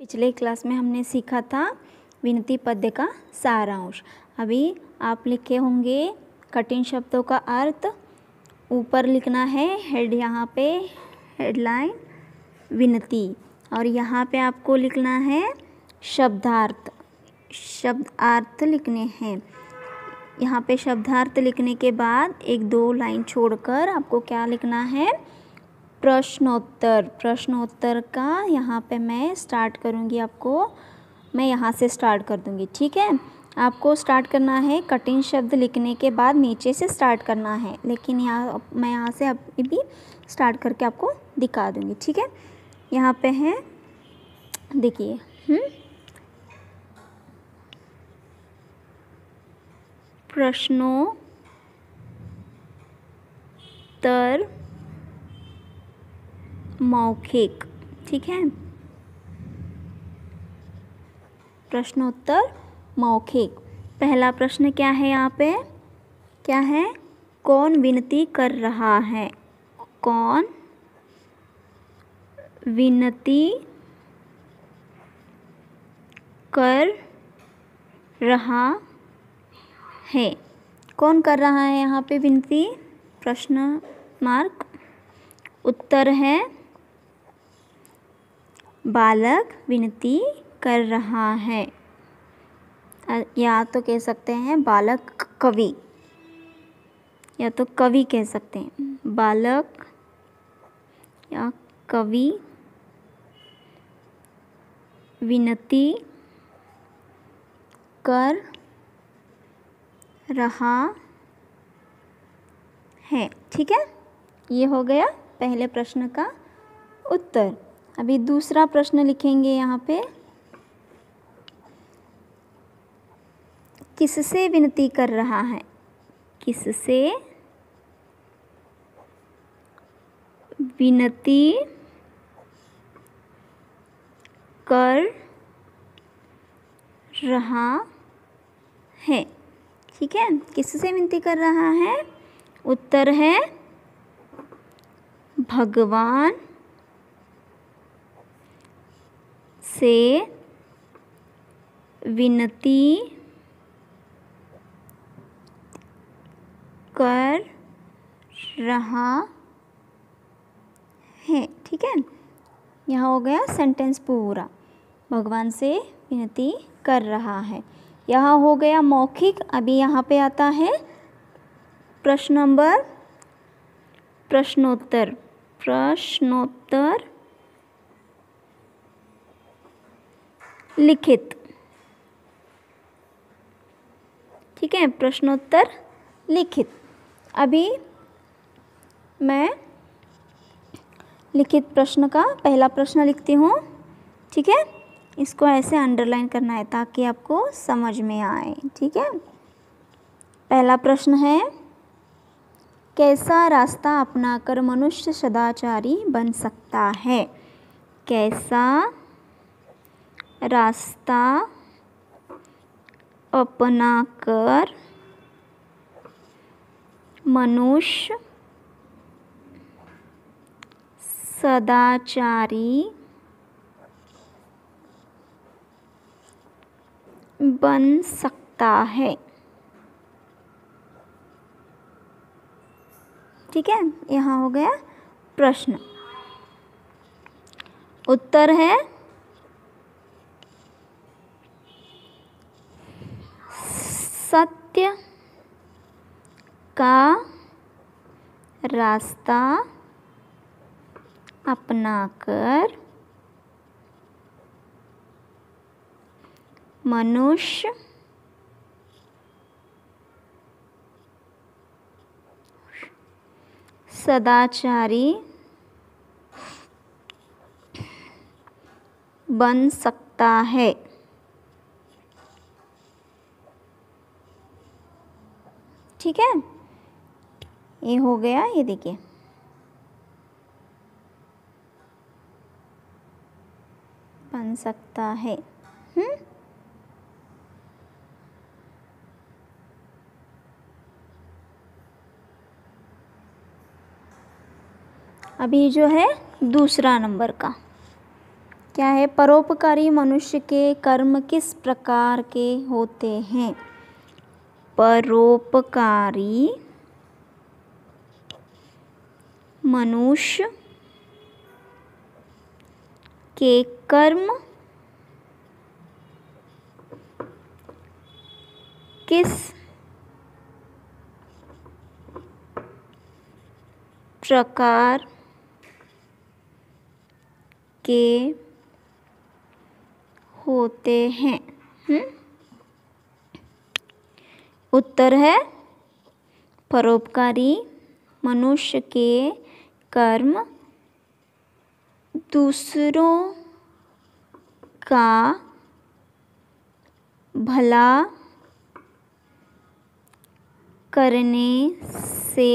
पिछले क्लास में हमने सीखा था विनती पद्य का सारांश। अभी आप लिखे होंगे कठिन शब्दों का अर्थ। ऊपर लिखना है हेड, यहाँ पे हेडलाइन विनती, और यहाँ पे आपको लिखना है शब्दार्थ। शब्दार्थ लिखने हैं। यहाँ पे शब्दार्थ लिखने के बाद एक दो लाइन छोड़कर आपको क्या लिखना है, प्रश्नोत्तर। प्रश्नोत्तर का यहाँ पे मैं स्टार्ट करूँगी, मैं यहाँ से स्टार्ट कर दूँगी, ठीक है। आपको स्टार्ट करना है कठिन शब्द लिखने के बाद नीचे से स्टार्ट करना है, लेकिन मैं यहाँ से अभी भी स्टार्ट करके आपको दिखा दूँगी, ठीक है। यहाँ पे है, देखिए, प्रश्नोत्तर मौखिक, ठीक है। प्रश्नोत्तर मौखिक। पहला प्रश्न क्या है, यहाँ पे क्या है, कौन विनती कर रहा है। कौन विनती कर रहा है। कौन कर रहा है यहाँ पे विनती, प्रश्न मार्क। उत्तर है बालक विनती कर रहा है, या तो कह सकते हैं बालक कवि, या तो कवि कह सकते हैं। बालक या कवि विनती कर रहा है, ठीक है। ये हो गया पहले प्रश्न का उत्तर। अभी दूसरा प्रश्न लिखेंगे यहाँ पे, किससे विनती कर रहा है। किससे विनती कर रहा है, ठीक है। किससे विनती कर रहा है। उत्तर है भगवान से विनती कर रहा है, ठीक है। यहाँ हो गया सेंटेंस पूरा, भगवान से विनती कर रहा है। यहाँ हो गया मौखिक। अभी यहाँ पे आता है प्रश्न नंबर, प्रश्नोत्तर। प्रश्नोत्तर लिखित, ठीक है। प्रश्नोत्तर लिखित। अभी मैं लिखित प्रश्न का पहला प्रश्न लिखती हूँ, ठीक है। इसको ऐसे अंडरलाइन करना है ताकि आपको समझ में आए, ठीक है। पहला प्रश्न है, कैसा रास्ता अपनाकर मनुष्य सदाचारी बन सकता है। कैसा रास्ता अपनाकर मनुष्य सदाचारी बन सकता है, ठीक है। यहाँ हो गया प्रश्न। उत्तर है सत्य का रास्ता अपनाकर मनुष्य सदाचारी बन सकता है, ठीक है। ये हो गया, ये देखिए, बन सकता है। अभी जो है दूसरा नंबर का, क्या है? परोपकारी मनुष्य के कर्म किस प्रकार के होते हैं? परोपकारी मनुष्य के कर्म किस प्रकार के होते हैं? उत्तर है परोपकारी मनुष्य के कर्म दूसरों का भला करने से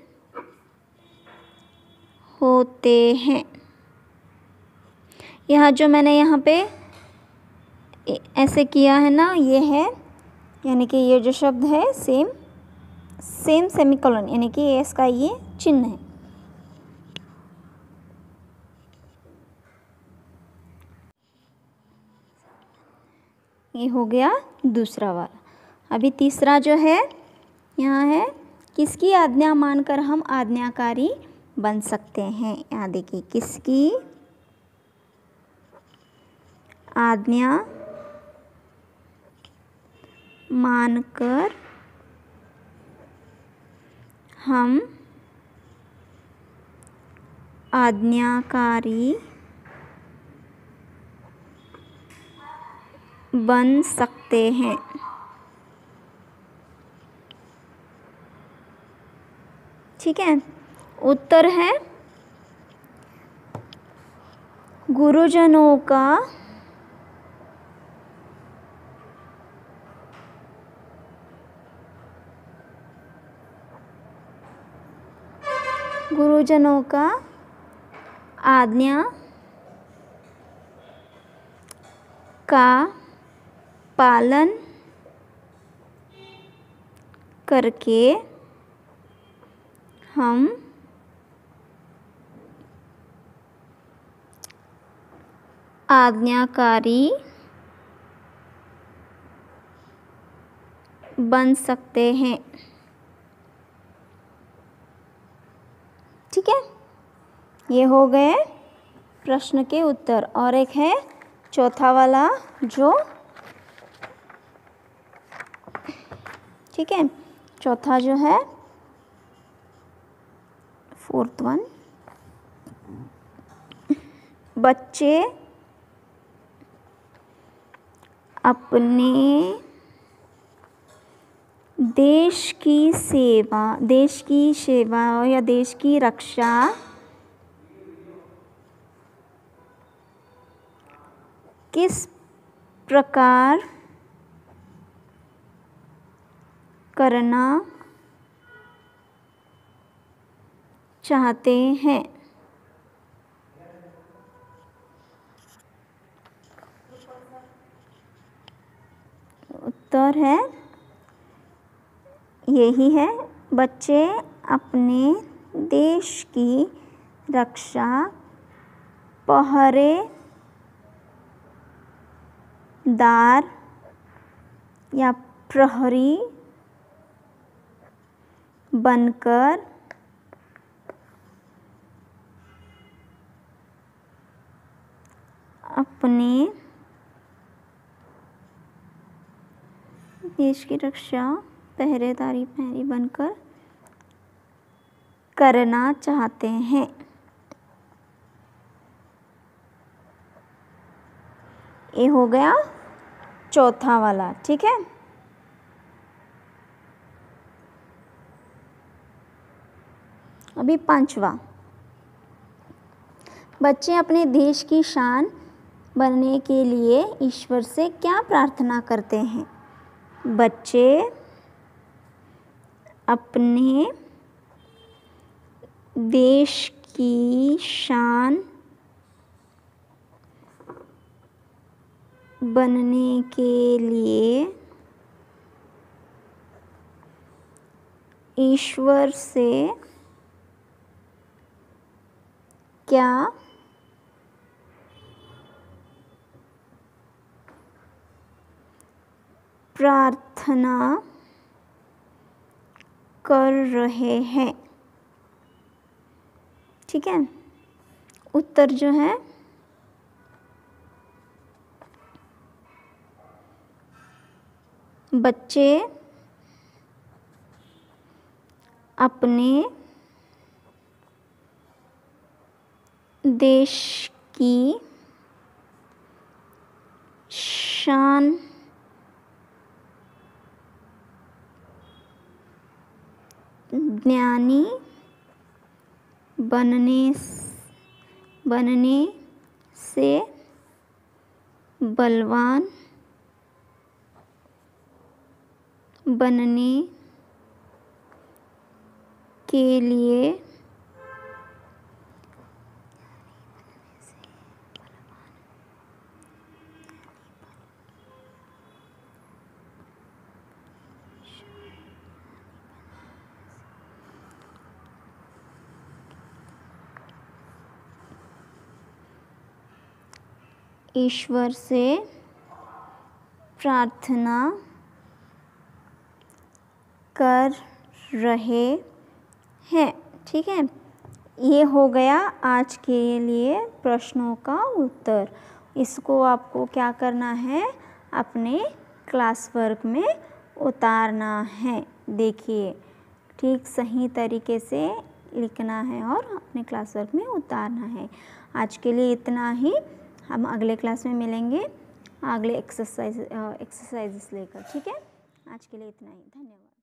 होते हैं। यहाँ जो मैंने यहाँ पे ऐसे किया है ना, ये है, यानी कि ये जो शब्द है सेम सेमीकोलन, यानी कि इसका ये चिन्ह है। ये हो गया दूसरा वाला। अभी तीसरा जो है यहाँ है, किसकी आज्ञा मानकर हम आज्ञाकारी बन सकते हैं? यहाँ देखिए, किसकी आज्ञा मानकर हम आज्ञाकारी बन सकते हैं? ठीक है, उत्तर है गुरुजनों का आज्ञा का पालन करके हम आज्ञाकारी बन सकते हैं। ठीक है, ये हो गए प्रश्न के उत्तर। और एक है चौथा वाला जो, ठीक है, चौथा जो है, फोर्थ वन, बच्चे अपने देश की सेवा या देश की रक्षा किस प्रकार करना चाहते हैं? उत्तर है, यही है, बच्चे अपने देश की रक्षा पहरेदार या प्रहरी बनकर अपने देश की रक्षा पहरी बनकर करना चाहते हैं। ये हो गया चौथा वाला। ठीक है, अभी पांचवा, बच्चे अपने देश की शान बनने के लिए ईश्वर से क्या प्रार्थना करते हैं? बच्चे अपने देश की शान बनने के लिए ईश्वर से क्या प्रार्थना कर रहे हैं। ठीक है, उत्तर जो है बच्चे अपने देश की शान ज्ञानी बनने से बलवान बनने के लिए ईश्वर से प्रार्थना कर रहे हैं। ठीक है, ये हो गया आज के लिए प्रश्नों का उत्तर। इसको आपको क्या करना है, अपने क्लास वर्क में उतारना है। देखिए, ठीक सही तरीके से लिखना है और अपने क्लास वर्क में उतारना है। आज के लिए इतना ही, हम अगले क्लास में मिलेंगे अगले एक्सरसाइजेस लेकर। ठीक है, आज के लिए इतना ही, धन्यवाद।